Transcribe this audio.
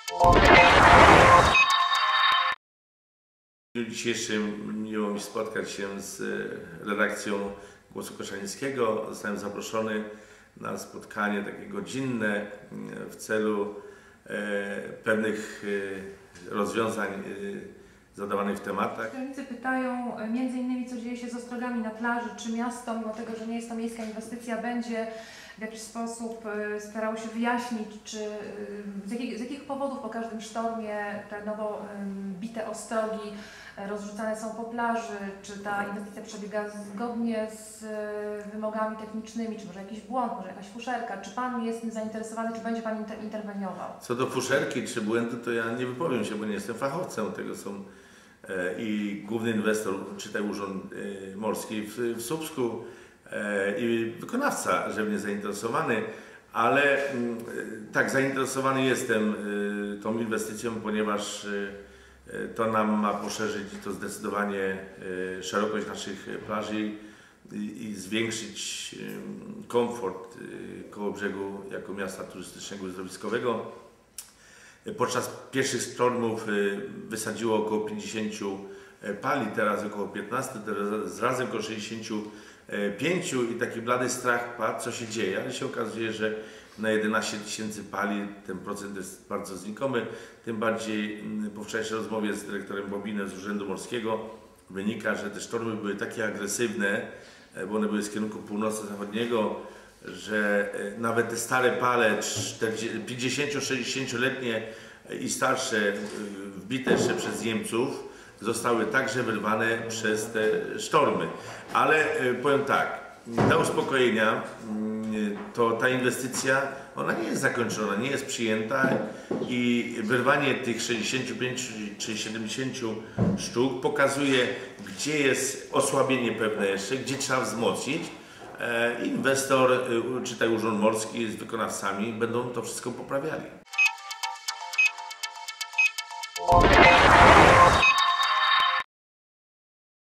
W dniu dzisiejszym miło mi spotkać się z redakcją Głosu Koszalińskiego. Zostałem zaproszony na spotkanie takie godzinne w celu pewnych rozwiązań zadawanych w tematach. Rolnicy pytają m.in. co dzieje się z ostrogami na plaży, czy miasto, mimo tego, że nie jest to miejska inwestycja, będzie w jakiś sposób starało się wyjaśnić, czy z jakich powodów po każdym sztormie te nowo bite ostrogi rozrzucane są po plaży, czy ta inwestycja przebiega zgodnie z wymogami technicznymi, czy może jakiś błąd, może jakaś fuszerka. Czy Pan jest tym zainteresowany, czy będzie Pan interweniował? Co do fuszerki czy błędu, to ja nie wypowiem się, bo nie jestem fachowcem. Tego są i główny inwestor, czytaj Urząd Morski w Słupsku, i wykonawca, że mnie zainteresowany, ale tak, zainteresowany jestem tą inwestycją, ponieważ to nam ma poszerzyć to zdecydowanie szerokość naszych plaży i zwiększyć komfort Kołobrzegu jako miasta turystycznego i uzdrowiskowego. Podczas pierwszych sztormów wysadziło około 50 pali, teraz około 15, teraz razem około 65 i taki blady strach padł, co się dzieje, ale się okazuje, że na 11 000 pali ten procent jest bardzo znikomy. Tym bardziej po wczorajszej rozmowie z dyrektorem Bobinem z Urzędu Morskiego wynika, że te sztormy były takie agresywne, bo one były z kierunku północno-zachodniego, że nawet te stare pale 50-60-letnie i starsze, wbite jeszcze przez Niemców, zostały także wyrwane przez te sztormy. Ale powiem tak, dla uspokojenia, to ta inwestycja, ona nie jest zakończona, nie jest przyjęta i wyrwanie tych 65 czy 70 sztuk pokazuje, gdzie jest osłabienie pewne jeszcze, gdzie trzeba wzmocnić. Inwestor, czytaj Urząd Morski z wykonawcami będą to wszystko poprawiali.